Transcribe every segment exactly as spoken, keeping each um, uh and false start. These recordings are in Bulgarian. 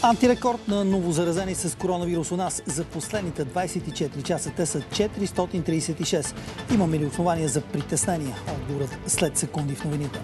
Антирекорд на новозаразени с коронавирус у нас за последните двадесет и четири часа. Те са четиристотин тридесет и шест. Имаме ли основания за притеснение? Отговорът след секунди в новините.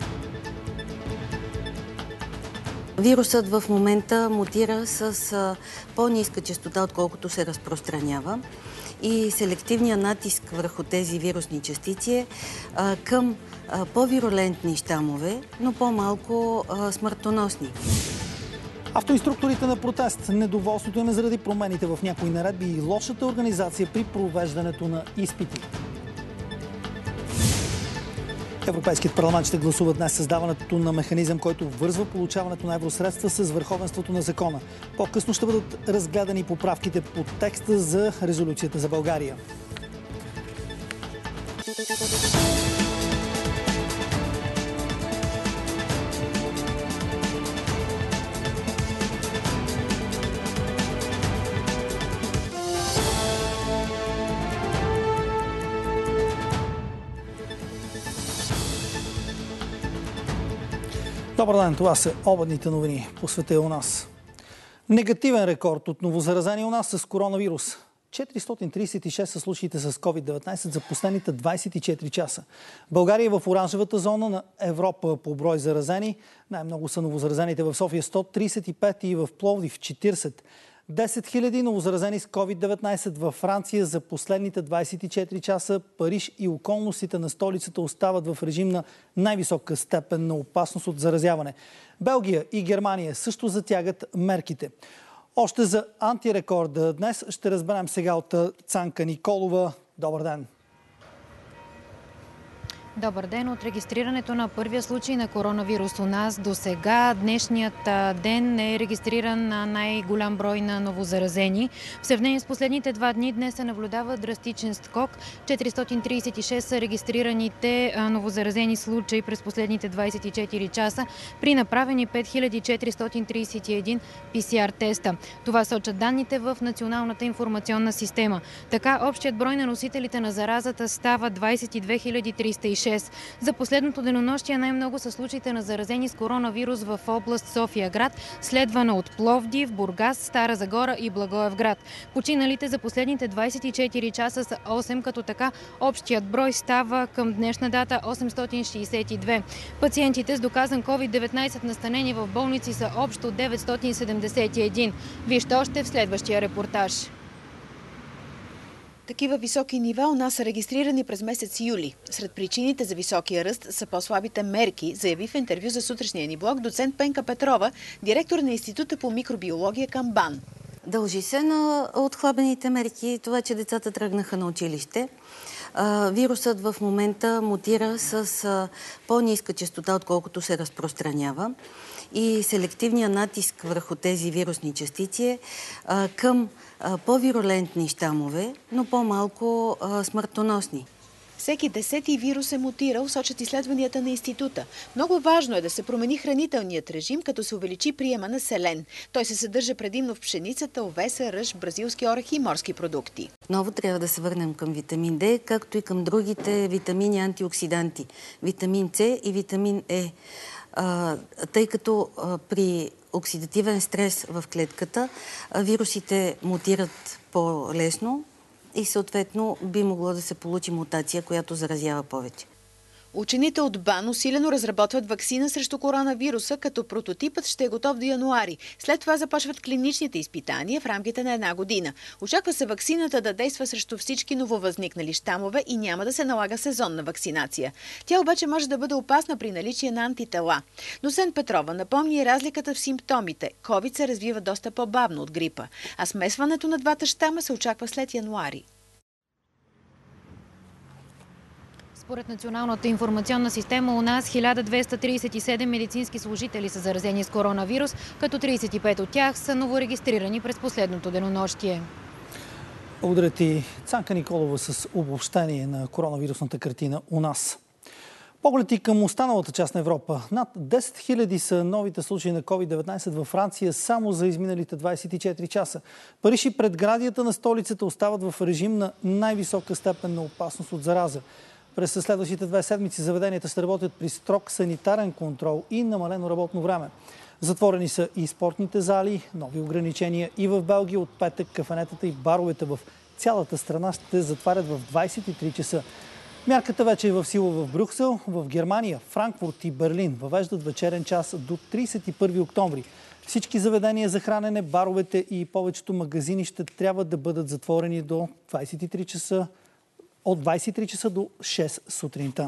Вирусът в момента мутира с по-ниска честота, отколкото се разпространява. И селективният натиск върху тези вирусни частици е а, към а, по-вирулентни щамове, но по-малко а, смъртоносни. Автоинструкторите на протест. Недоволството им е заради промените в някои наредби и лошата организация при провеждането на изпити. Европейският парламент ще гласува днес създаването на механизъм, който вързва получаването на евросредства с върховенството на закона. По-късно ще бъдат разгледани поправките по текста за резолюцията за България. Добър ден, това са обедните новини по света и у нас. Негативен рекорд от новозаразени у нас с коронавирус. четиристотин тридесет и шест са случаите с ковид деветнадесет за последните двадесет и четири часа. България е в оранжевата зона на Европа по брой заразени. Най-много са новозаразените в София сто тридесет и пет и в Пловдив четиридесет. десет хиляди новозаразени с ковид деветнадесет във Франция за последните двадесет и четири часа. Париж и околностите на столицата остават в режим на най-висока степен на опасност от заразяване. Белгия и Германия също затягат мерките. Още за антирекорда днес ще разберем сега от Цанка Николова. Добър ден! Добър ден! От регистрирането на първия случай на коронавирус у нас до сега днешният ден е регистриран на най-голям брой на новозаразени. В сравнение с последните два дни днес се наблюдава драстичен скок. четиристотин тридесет и шест са регистрираните новозаразени случаи през последните двадесет и четири часа при направени пет хиляди четиристотин тридесет и един пи си ар теста. Това сочат данните в Националната информационна система. Така общият брой на носителите на заразата става двадесет и две хиляди триста и шест. За последното денонощие най-много са случаите на заразени с коронавирус в област София-град, следвана от Пловдив, Бургас, Стара Загора и Благоевград. Починалите за последните двадесет и четири часа са осем, като така общият брой става към днешна дата осемстотин шестдесет и две. Пациентите с доказан ковид деветнадесет настанени в болници са общо деветстотин седемдесет и един. Вижте още в следващия репортаж. Такива високи нива у нас са регистрирани през месец юли. Сред причините за високия ръст са по-слабите мерки, заяви в интервю за сутрешния ни блог доцент Пенка Петрова, директор на Института по микробиология към БАН. Дължи се на отхлабените мерки, това, че децата тръгнаха на училище. Вирусът в момента мутира с по-ниска честота, отколкото се разпространява. И селективният натиск върху тези вирусни частици е към по-вирулентни щамове, но по-малко смъртоносни. Всеки десети вирус е мутирал, сочат изследванията на института. Много важно е да се промени хранителният режим, като се увеличи приема на селен. Той се съдържа предимно в пшеницата, овеса, ръж, бразилски орехи и морски продукти. Отново трябва да се върнем към витамин Д, както и към другите витамини антиоксиданти. Витамин С и витамин Е. А, тъй като а, при оксидативен стрес в клетката а, вирусите мутират по-лесно и съответно би могло да се получи мутация, която заразява повече. Учените от БАН усилено разработват ваксина срещу коронавируса, като прототипът ще е готов до януари. След това започват клиничните изпитания в рамките на една година. Очаква се ваксината да действа срещу всички нововъзникнали щамове и няма да се налага сезонна вакцинация. Тя обаче може да бъде опасна при наличие на антитела. Доцент Петрова напомни разликата в симптомите. ковид се развива доста по-бавно от грипа, а смесването на двата щама се очаква след януари. Според Националната информационна система у нас хиляда двеста тридесет и седем медицински служители са заразени с коронавирус, като тридесет и пет от тях са новорегистрирани през последното денонощие. Благодаря ти, Цанка Николова, с обобщение на коронавирусната картина у нас. Поглед и към останалата част на Европа. Над десет хиляди са новите случаи на ковид деветнадесет във Франция само за изминалите двадесет и четири часа. Париж и предградията на столицата остават в режим на най-висока степен на опасност от зараза. През следващите две седмици заведенията ще работят при строг санитарен контрол и намалено работно време. Затворени са и спортните зали, нови ограничения и в Белгия. От петък кафенетата и баровете в цялата страна ще затварят в двадесет и три часа. Мярката вече е в сила в Брюксел, в Германия, Франкфурт и Берлин въвеждат вечерен час до тридесет и първи октомври. Всички заведения за хранене, баровете и повечето магазини ще трябва да бъдат затворени до двадесет и три часа, от двадесет и три часа до шест сутринта.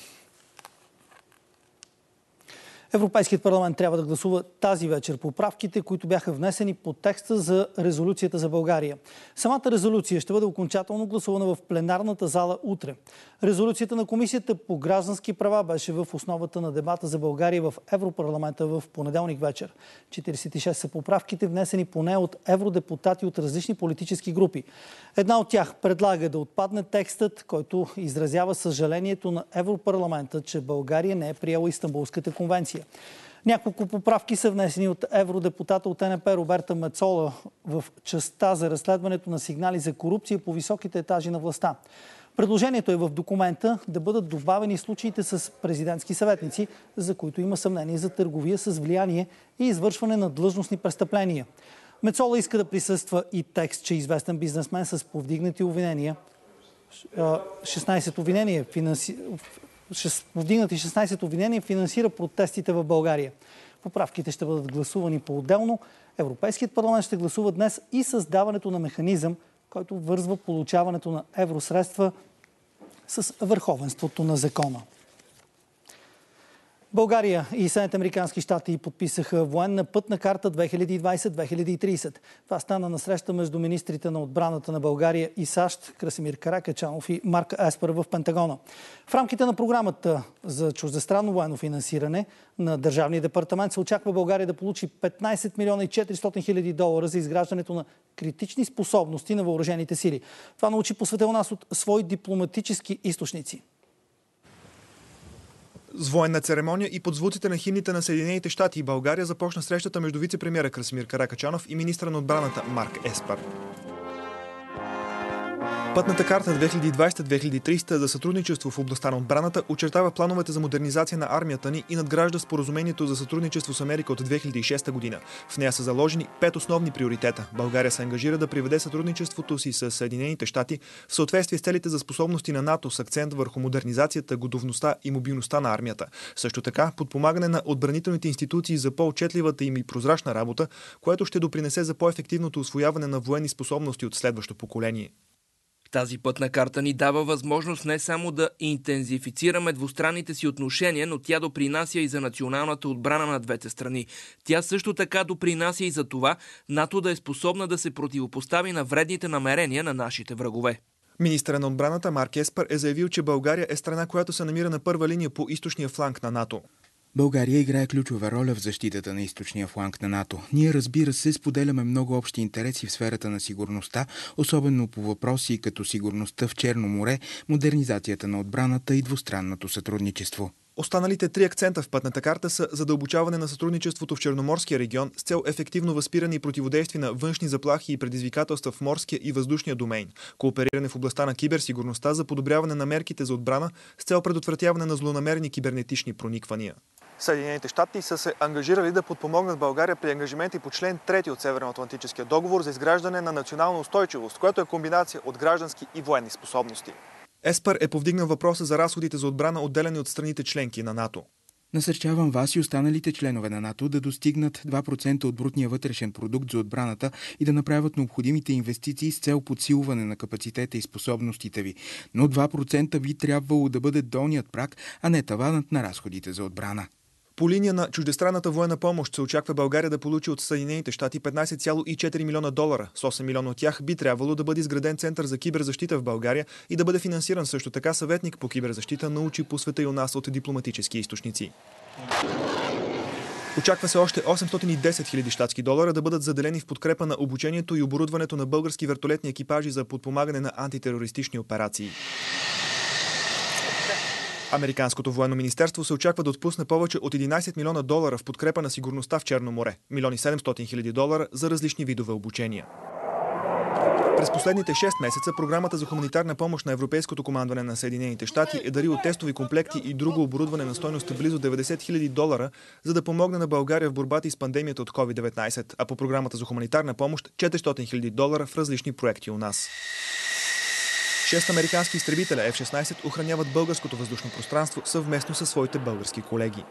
Европейският парламент трябва да гласува тази вечер поправките, които бяха внесени по текста за резолюцията за България. Самата резолюция ще бъде окончателно гласувана в пленарната зала утре. Резолюцията на Комисията по граждански права беше в основата на дебата за България в Европарламента в понеделник вечер. четиридесет и шест са поправките, внесени поне от евродепутати от различни политически групи. Една от тях предлага да отпадне текстът, който изразява съжалението на Европарламента, че България не е приела Истанбулската конвенция. Няколко поправки са внесени от евродепутата от Н П Роберта Мецола в частта за разследването на сигнали за корупция по високите етажи на властта. Предложението е в документа да бъдат добавени случаите с президентски съветници, за които има съмнение за търговия с влияние и извършване на длъжностни престъпления. Мецола иска да присъства и текст, че известен бизнесмен с повдигнати обвинения, шестнадесет обвинения, финанси... повдигнати шестнадесет обвинения, финансира протестите в България. Поправките ще бъдат гласувани по-отделно. Европейският парламент ще гласува днес и създаването на механизъм, който вързва получаването на евросредства с върховенството на закона. България и Съединените американски щати подписаха военна пътна карта две хиляди и двадесет - две хиляди и тридесет. Това стана на среща между министрите на отбраната на България и САЩ Красимир Каракачанов и Марк Еспер в Пентагона. В рамките на програмата за чуждестранно военно финансиране на Държавния департамент се очаква България да получи петнадесет милиона и четиристотин хиляди долара за изграждането на критични способности на въоръжените сили. Това научи посветил нас от свои дипломатически източници. С военна церемония и под звуците на химните на Съединените щати и България започна срещата между вице-премиера Красимир Каракачанов и министра на отбраната Марк Еспер. Пътната карта две хиляди и двадесета - две хиляди и тридесета за сътрудничество в областта на отбраната очертава плановете за модернизация на армията ни и надгражда споразумението за сътрудничество с Америка от две хиляди и шеста година. В нея са заложени пет основни приоритета. България се ангажира да приведе сътрудничеството си с Съединените щати в съответствие с целите за способности на НАТО с акцент върху модернизацията, готовността и мобилността на армията. Също така подпомагане на отбранителните институции за по-отчетливата им и прозрачна работа, което ще допринесе за по-ефективното усвояване на военни способности от следващо поколение. Тази пътна карта ни дава възможност не само да интензифицираме двустранните си отношения, но тя допринася и за националната отбрана на двете страни. Тя също така допринася и за това НАТО да е способна да се противопостави на вредните намерения на нашите врагове. Министърът на отбраната Марк Еспер е заявил, че България е страна, която се намира на първа линия по източния фланг на НАТО. България играе ключова роля в защитата на източния фланг на НАТО. Ние, разбира се, споделяме много общи интереси в сферата на сигурността, особено по въпроси като сигурността в Черно море, модернизацията на отбраната и двустранното сътрудничество. Останалите три акцента в пътната карта са задълбочаване на сътрудничеството в Черноморския регион с цел ефективно възпиране и противодействие на външни заплахи и предизвикателства в морския и въздушния домейн, коопериране в областта на киберсигурността за подобряване на мерките за отбрана с цел предотвратяване на злонамерени кибернетични прониквания. Съединените щати са се ангажирали да подпомогнат България при ангажименти по член трети от Северноатлантическия договор за изграждане на национална устойчивост, което е комбинация от граждански и военни способности. Еспер е повдигнал въпроса за разходите за отбрана, отделени от страните членки на НАТО. Насърчавам вас и останалите членове на НАТО да достигнат два процента от брутния вътрешен продукт за отбраната и да направят необходимите инвестиции с цел подсилване на капацитета и способностите ви. Но два процента би трябвало да бъде долният праг, а не таванът на разходите за отбрана. По линия на чуждестранната военна помощ се очаква България да получи от Съединените щати петнадесет цяло и четири милиона долара. С осем милиона от тях би трябвало да бъде изграден център за киберзащита в България и да бъде финансиран също така съветник по киберзащита, научи по света и у нас от дипломатически източници. Очаква се още осемстотин и десет хиляди щатски долара да бъдат заделени в подкрепа на обучението и оборудването на български вертолетни екипажи за подпомагане на антитерористични операции. Американското военно министерство се очаква да отпусне повече от единадесет милиона долара в подкрепа на сигурността в Черно море, милион и седемстотин хиляди долара за различни видове обучения. През последните шест месеца програмата за хуманитарна помощ на Европейското командване на Съединените щати е дарило тестови комплекти и друго оборудване на стойност близо деветдесет хиляди долара, за да помогне на България в борбата и с пандемията от ковид деветнайсет, а по програмата за хуманитарна помощ четиристотин хиляди долара в различни проекти у нас. Шест американски изтребителя Еф шестнайсет охраняват българското въздушно пространство съвместно със своите български колеги.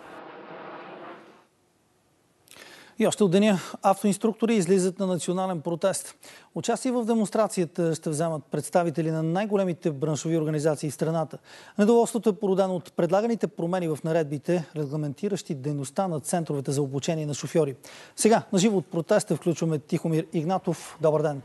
И още от деня автоинструктори излизат на национален протест. Участие в демонстрацията ще вземат представители на най-големите браншови организации в страната. Недоволството е породено от предлаганите промени в наредбите, регламентиращи дейността на центровете за обучение на шофьори. Сега на живо от протеста включваме Тихомир Игнатов. Добър ден!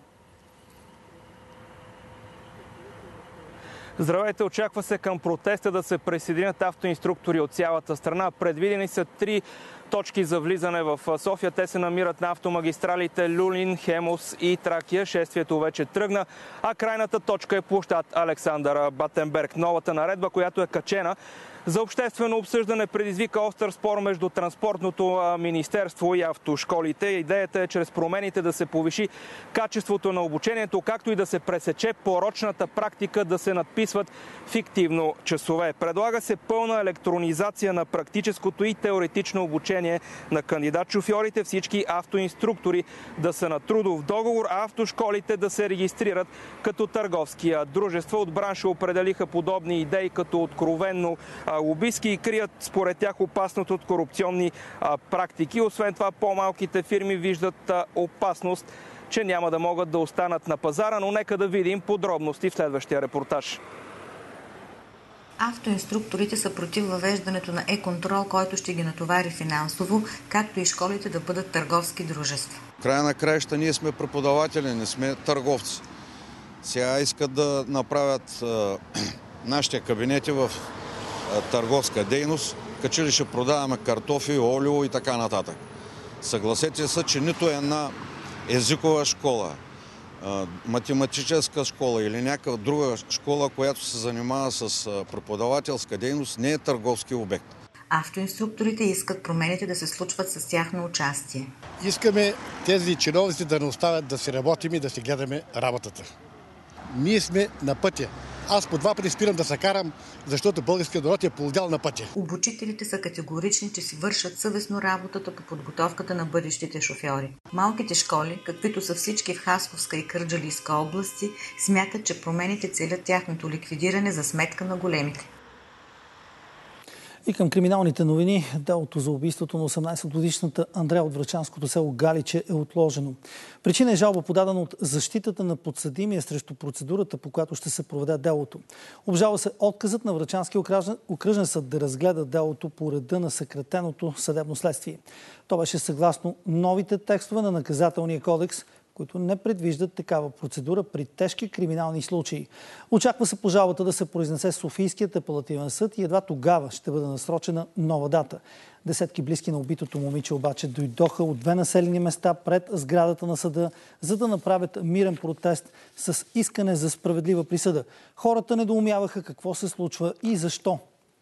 Здравейте! Очаква се към протеста да се присъединят автоинструктори от цялата страна. Предвидени са три точки за влизане в София. Те се намират на автомагистралите Люлин, Хемус и Тракия. Шествието вече тръгна, а крайната точка е площад Александър Батенберг. Новата наредба, която е качена за обществено обсъждане, предизвика остър спор между Транспортното министерство и автошколите. Идеята е чрез промените да се повиши качеството на обучението, както и да се пресече порочната практика да се надписват фиктивно часове. Предлага се пълна електронизация на практическото и теоретично обучение на кандидат-шофьорите, всички автоинструктори да са на трудов договор, а автошколите да се регистрират като търговски дружества. От бранша определиха подобни идеи като откровенно лобистки и крият според тях опасност от корупционни а, практики. Освен това, по-малките фирми виждат а, опасност, че няма да могат да останат на пазара, но нека да видим подробности в следващия репортаж. Автоинструкторите са против въвеждането на е-контрол, който ще ги натовари финансово, както и школите да бъдат търговски дружества. В края на краища ние сме преподаватели, не сме търговци. Сега искат да направят а, нашите кабинети в търговска дейност, като ли ще продаваме картофи, олио и така нататък. Съгласете се, че нито една езикова школа, математическа школа или някаква друга школа, която се занимава с преподавателска дейност, не е търговски обект. Автоинструкторите искат промените да се случват с тяхно участие. Искаме тези чиновници да не оставят да си работим и да си гледаме работата. Ние сме на пътя. Аз по два пъти спирам да се карам, защото българският народ е полудял на пътя. Обучителите са категорични, че си вършат съвестно работата по подготовката на бъдещите шофьори. Малките школи, каквито са всички в Хасковска и Кърджалийска области, смятат, че промените целят тяхното ликвидиране за сметка на големите. И към криминалните новини, делото за убийството на осемнайсетгодишната Андрея от врачанското село Галиче е отложено. Причина е жалба, подадена от защитата на подсъдимия срещу процедурата, по която ще се проведе делото. Обжалва се отказът на Врачанския окръжен съд да разгледа делото по реда на съкратеното съдебно следствие. То беше съгласно новите текстове на Наказателния кодекс, които не предвиждат такава процедура при тежки криминални случаи. Очаква се по жалбата да се произнесе Софийският апелативен съд и едва тогава ще бъде насрочена нова дата. Десетки близки на убитото момиче обаче дойдоха от две населени места пред сградата на съда, за да направят мирен протест с искане за справедлива присъда. Хората недоумяваха какво се случва и защо.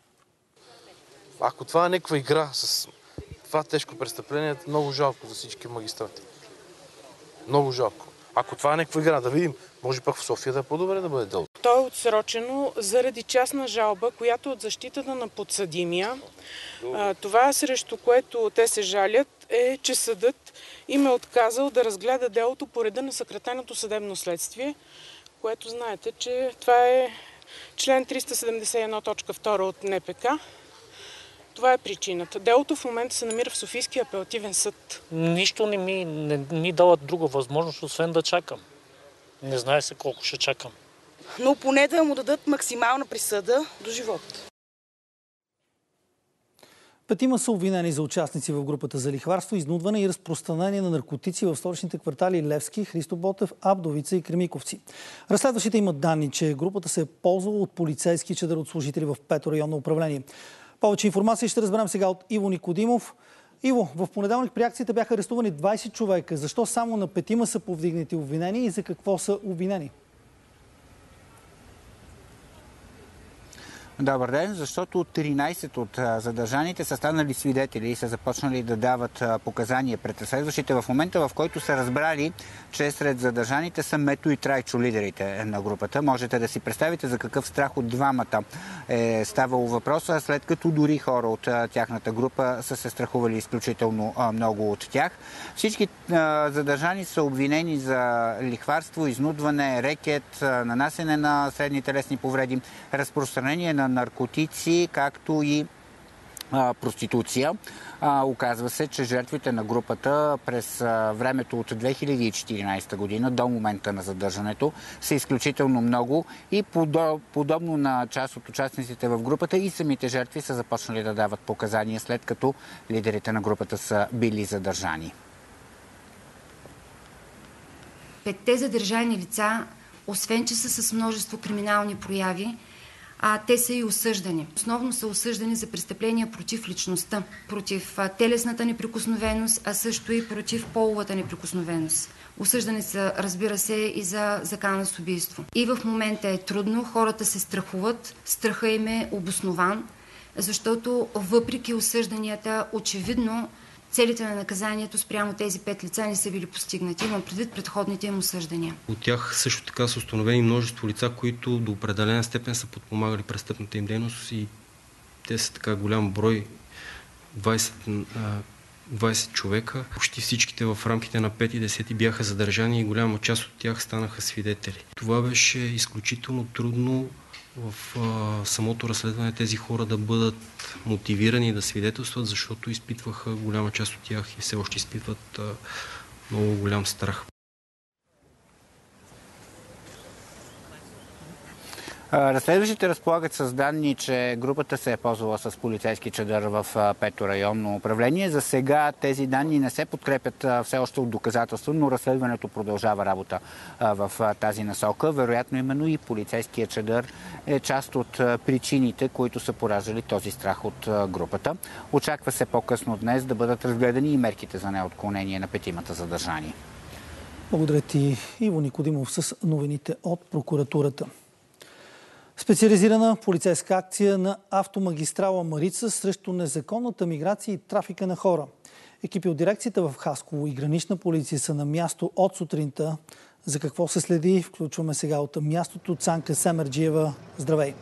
Ако това е някаква игра с това тежко престъпление, е много жалко за всички магистрати. Много жалко. Ако това е някаква игра, да видим, може пък в София да е по-добре да бъде дело. То е отсрочено заради частна жалба, която от защитата на подсъдимия. Това, срещу което те се жалят, е, че съдът им е отказал да разгледа делото по реда на съкратеното съдебно следствие, което знаете, че това е член триста седемдесет и едно точка втора от Н П К. Това е причината. Делото в момента се намира в Софийския апелативен съд. Нищо не ми не, ни дават друга възможност, освен да чакам. Не знае се колко ще чакам. Но поне да му дадат максимална присъда до живот. Петима са обвинени за участници в групата за лихварство, изнудване и разпространение на наркотици в столичните квартали Левски, Христо Ботев, Абдовица и Кремиковци. Разследващите имат данни, че групата се е ползвала от полицейски чадър от служители в пето районно управление. Повече информация ще разберем сега от Иво Никодимов. Иво, в понеделник при акцията бяха арестувани двайсет човека. Защо само на петима са повдигнати обвинения и за какво са обвинени? Добър ден, защото тринайсет от задържаните са станали свидетели и са започнали да дават показания пред разследващите в момента, в който са разбрали, че сред задържаните са Мето и Трайчо, лидерите на групата. Можете да си представите за какъв страх от двамата е ставало въпроса, след като дори хора от тяхната група са се страхували изключително много от тях. Всички задържани са обвинени за лихварство, изнудване, рекет, нанасене на средни телесни повреди, разпространение на наркотици, както и а, проституция. А, оказва се, че жертвите на групата през а, времето от две хиляди и четиринайсета година до момента на задържането са изключително много и подо, подобно на част от участниците в групата и самите жертви са започнали да дават показания, след като лидерите на групата са били задържани. Петте задържани лица, освен че са с множество криминални прояви, а те са и осъждани. Основно са осъждани за престъпления против личността, против телесната неприкосновеност, а също и против половата неприкосновеност. Осъждани са, разбира се, и за закана с убийство. И в момента е трудно, хората се страхуват, страха им е обоснован, защото въпреки осъжданията, очевидно, целите на наказанието спрямо тези пет лица не са били постигнати. Имам предвид предходните им осъждания. От тях също така са установени множество лица, които до определена степен са подпомагали престъпната им дейност и те са така голям брой, двайсет, двайсет човека. Почти всичките в рамките на пет и десет бяха задържани и голяма част от тях станаха свидетели. Това беше изключително трудно в а, самото разследване тези хора да бъдат мотивирани да свидетелстват, защото изпитваха, голяма част от тях и все още изпитват а, много голям страх. Разследващите разполагат с данни, че групата се е ползвала с полицейски чадър в пето районно управление. За сега тези данни не се подкрепят все още от доказателства, но разследването продължава работа в тази насока. Вероятно именно и полицейския чадър е част от причините, които са пораждали този страх от групата. Очаква се по-късно днес да бъдат разгледани и мерките за неотклонение на петимата задържани. Благодаря ти, Иво Никодимов, с новините от прокуратурата. Специализирана полицейска акция на автомагистрала Марица срещу незаконната миграция и трафика на хора. Екипи от дирекцията в Хасково и гранична полиция са на място от сутринта. За какво се следи, включваме сега от мястото Цанка Семерджиева. Здравей!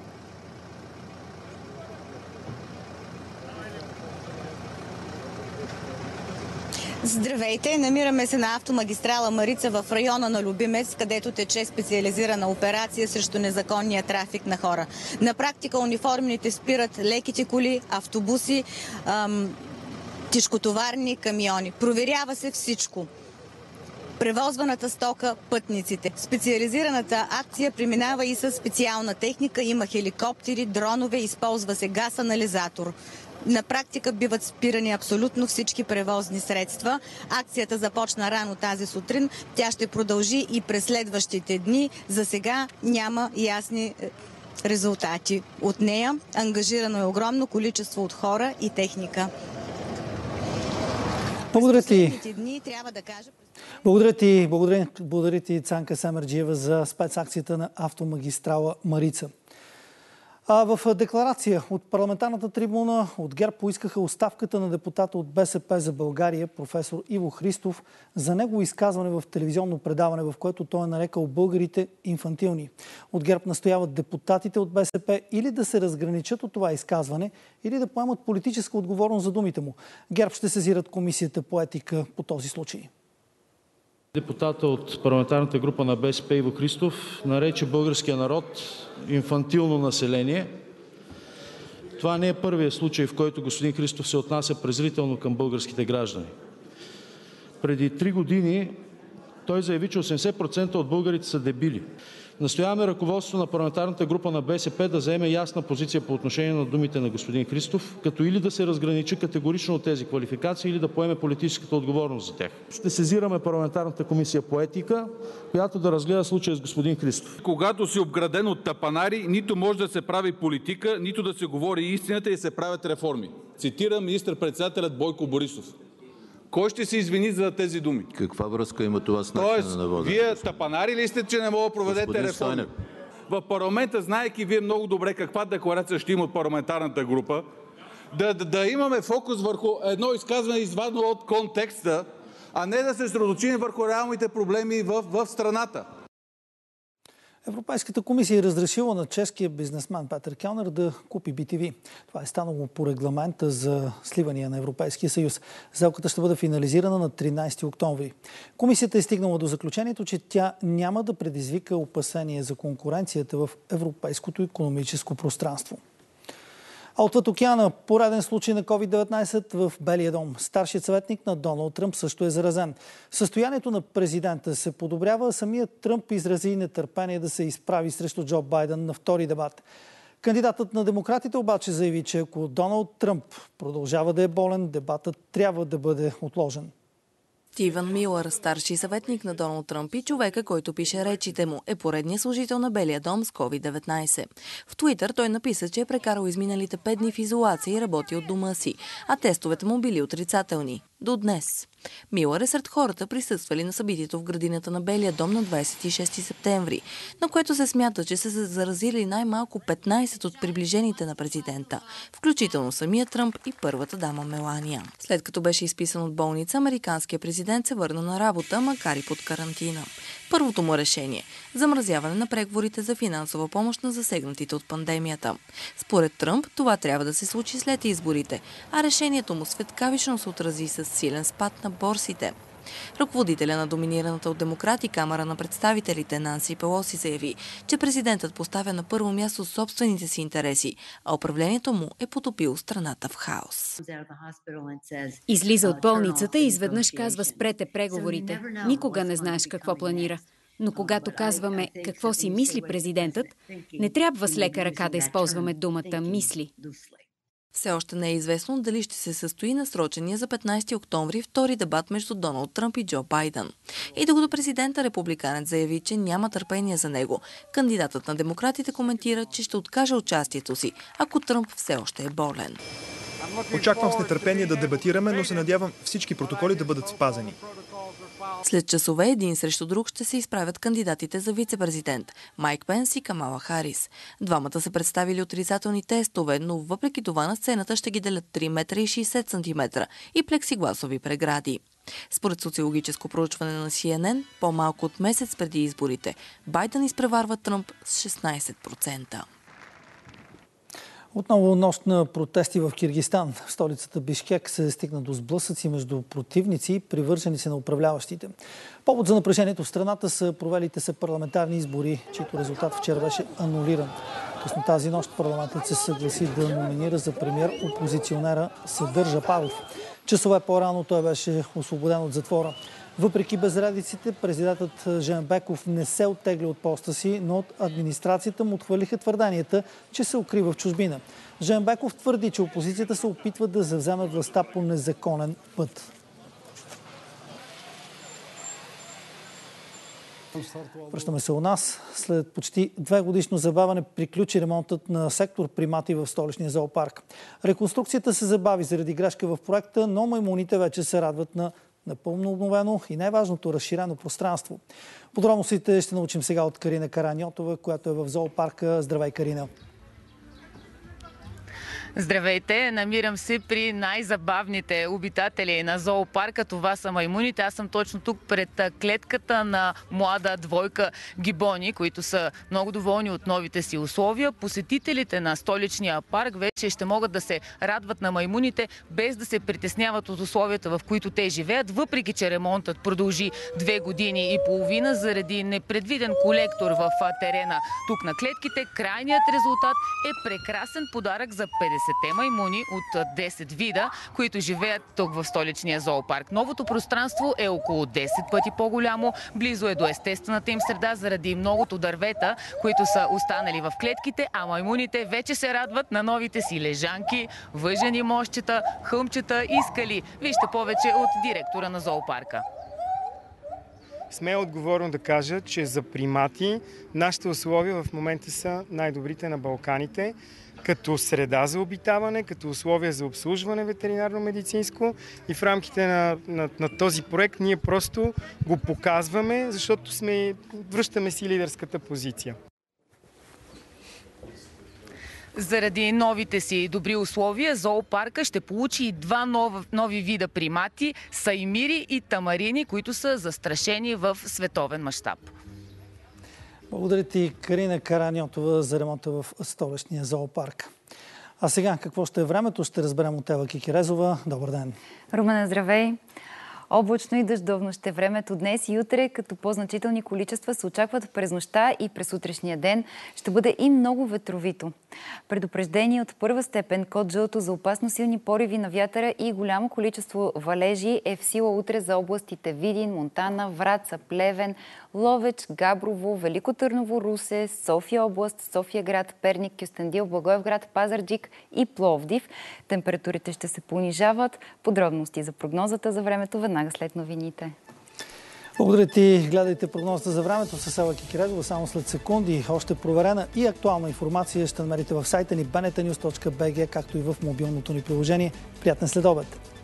Здравейте! Намираме се на автомагистрала Марица в района на Любимец, където тече специализирана операция срещу незаконния трафик на хора. На практика униформените спират леките коли, автобуси, ам, тежкотоварни камиони. Проверява се всичко. Превозваната стока, пътниците. Специализираната акция преминава и със специална техника. Има хеликоптери, дронове, използва се газ-анализатор. На практика биват спирани абсолютно всички превозни средства. Акцията започна рано тази сутрин. Тя ще продължи и през следващите дни. За сега няма ясни резултати от нея. Ангажирано е огромно количество от хора и техника. Благодаря ти. Дни, трябва да кажа... Благодаря ти, благодаря, благодаря ти, Цанка Семерджиева, за спецакцията на автомагистрала Марица. А в декларация от парламентарната трибуна от ГЕРБ поискаха оставката на депутата от БСП за България, професор Иво Христов, за негово изказване в телевизионно предаване, в което той е нарекал българите инфантилни. От ГЕРБ настояват депутатите от БСП или да се разграничат от това изказване, или да поемат политическа отговорност за думите му. ГЕРБ ще сезират комисията по етика по този случай. Депутата от парламентарната група на БСП Иво Христов нарече българския народ инфантилно население. Това не е първият случай, в който господин Христов се отнася презрително към българските граждани. Преди три години той заяви, че осемдесет процента от българите са дебили. Настояваме ръководството на парламентарната група на БСП да заеме ясна позиция по отношение на думите на господин Христов, като или да се разграничи категорично от тези квалификации, или да поеме политическата отговорност за тях. Ще сезираме парламентарната комисия по етика, която да разгледа случая с господин Христов. Когато си обграден от тапанари, нито може да се прави политика, нито да се говори истината и се правят реформи. Цитирам министър-председателят Бойко Борисов. Кой ще се извини за тези думи? Каква връзка има това с начина на водене? Вие тапанари ли сте, че не мога да проведете реформи? в парламента, знаейки вие много добре каква декларация ще има от парламентарната група, да, да, да имаме фокус върху едно изказване, извадено от контекста, а не да се съсредоточим върху реалните проблеми в, в страната. Европейската комисия е разрешила на чешкия бизнесмен Петър Келнер да купи би ти ви. Това е станало по регламента за сливания на Европейския съюз. Сделката ще бъде финализирана на тринайсети октомври. Комисията е стигнала до заключението, че тя няма да предизвика опасение за конкуренцията в европейското икономическо пространство. А отвъд океана, пореден случай на ковид деветнайсет в Белия дом. Старшият съветник на Доналд Тръмп също е заразен. Състоянието на президента се подобрява, а самият Тръмп изрази нетърпение да се изправи срещу Джо Байден на втори дебат. Кандидатът на демократите обаче заяви, че ако Доналд Тръмп продължава да е болен, дебатът трябва да бъде отложен. Стивън Милър, старши съветник на Доналд Тръмп и човека, който пише речите му, е поредният служител на Белия дом с ковид деветнайсет. В Твитър той написа, че е прекарал изминалите пет дни в изолация и работи от дома си, а тестовете му били отрицателни. До днес. Милър е сред хората, присъствали на събитието в градината на Белия дом на двайсет и шести септември, на което се смята, че са се заразили най-малко петнайсет от приближените на президента, включително самия Тръмп и първата дама Мелания. След като беше изписан от болница, американският президент се върна на работа, макар и под карантина. Първото му решение – замразяване на преговорите за финансова помощ на засегнатите от пандемията. Според Тръмп, това трябва да се случи след изборите, а решението му светкавично се отрази с силен спад на борсите. Ръководителя на доминираната от демократи Камара на представителите Нанси Пелоси заяви, че президентът поставя на първо място собствените си интереси, а управлението му е потопило страната в хаос. Излиза от болницата и изведнъж казва: спрете преговорите. Никога не знаеш какво планира. Но когато казваме какво си мисли президентът, не трябва с лека ръка да използваме думата мисли. Все още не е известно дали ще се състои насрочения за петнайсети октомври втори дебат между Доналд Тръмп и Джо Байден. И докато президента републиканец заяви, че няма търпение за него, кандидатът на демократите коментира, че ще откаже участието си, ако Тръмп все още е болен. Очаквам с нетърпение да дебатираме, но се надявам всички протоколи да бъдат спазени. След часове един срещу друг ще се изправят кандидатите за вице-президент Майк Пенс и Камала Харис. Двамата са представили отрицателни тестове, но въпреки това на сцената ще ги делят три метра и шейсет сантиметра и плексигласови прегради. Според социологическо проучване на Си Ен Ен, по-малко от месец преди изборите, Байден изпреварва Тръмп с шестнайсет процента. Отново нощ на протести в Киргизстан. В столицата Бишкек се стигна до сблъсъци между противници и привърженици на управляващите. Повод за напрежението в страната са провелите се парламентарни избори, чието резултат вчера беше анулиран. Късно тази нощ парламентът се съгласи да номинира за премиер опозиционера Садър Жапаров. Часове по-рано той беше освободен от затвора. Въпреки безредиците, президентът Жеънбеков не се оттегли от поста си, но от администрацията му отхвърлиха твърданията, че се укрива в чужбина. Жеънбеков твърди, че опозицията се опитва да завземе властта по незаконен път. Връщаме се у нас. След почти две годишно забавяне приключи ремонтът на сектор примати в столичния зоопарк. Реконструкцията се забави заради грешка в проекта, но маймуните вече се радват на напълно обновено и най-важното разширено пространство. Подробностите ще научим сега от Карина Караньотова, която е в зоопарка. Здравей, Карина! Здравейте! Намирам се при най-забавните обитатели на зоопарка. Това са маймуните. Аз съм точно тук пред клетката на млада двойка гибони, които са много доволни от новите си условия. Посетителите на столичния парк вече ще могат да се радват на маймуните, без да се притесняват от условията, в които те живеят, въпреки че ремонтът продължи две години и половина заради непредвиден колектор в терена тук на клетките. Крайният резултат е прекрасен подарък за петдесет маймуни от десет вида, които живеят тук в столичния зоопарк. Новото пространство е около десет пъти по-голямо, близо е до естествената им среда заради многото дървета, които са останали в клетките, а маймуните вече се радват на новите си лежанки, въжени мощчета, хълмчета и скали. Вижте повече от директора на зоопарка. Смея отговорно да кажа, че за примати нашите условия в момента са най-добрите на Балканите, като среда за обитаване, като условия за обслужване ветеринарно-медицинско, и в рамките на, на, на този проект ние просто го показваме, защото сме, връщаме си лидерската позиция. Заради новите си добри условия, зоопарка ще получи и два нов, нови вида примати – саймири и тамарини, които са застрашени в световен мащаб. Благодаря ти, Карина Караньотова, за ремонта в столичния зоопарк. А сега, какво ще е времето, ще разберем от Ева Кикерезова. Добър ден! Румен, здравей! Облачно и дъждовно ще е времето днес и утре, като по-значителни количества се очакват през нощта и през утрешния ден. Ще бъде и много ветровито. Предупреждение от първа степен, код жълто за опасно силни пориви на вятъра и голямо количество валежи е в сила утре за областите Видин, Монтана, Враца, Плевен, Ловеч, Габрово, Велико Търново, Русе, София област, София град, Перник, Кюстендил, Благоевград, Пазарджик и Пловдив. Температурите ще се понижават. Подробности за прогнозата за времето веднага след новините. Благодаря ти. Гледайте прогнозата за времето с Ева Кикерезова само след секунди. Още проверена и актуална информация ще намерите в сайта ни би ен ти нюз точка би джи, както и в мобилното ни приложение. Приятен следобед!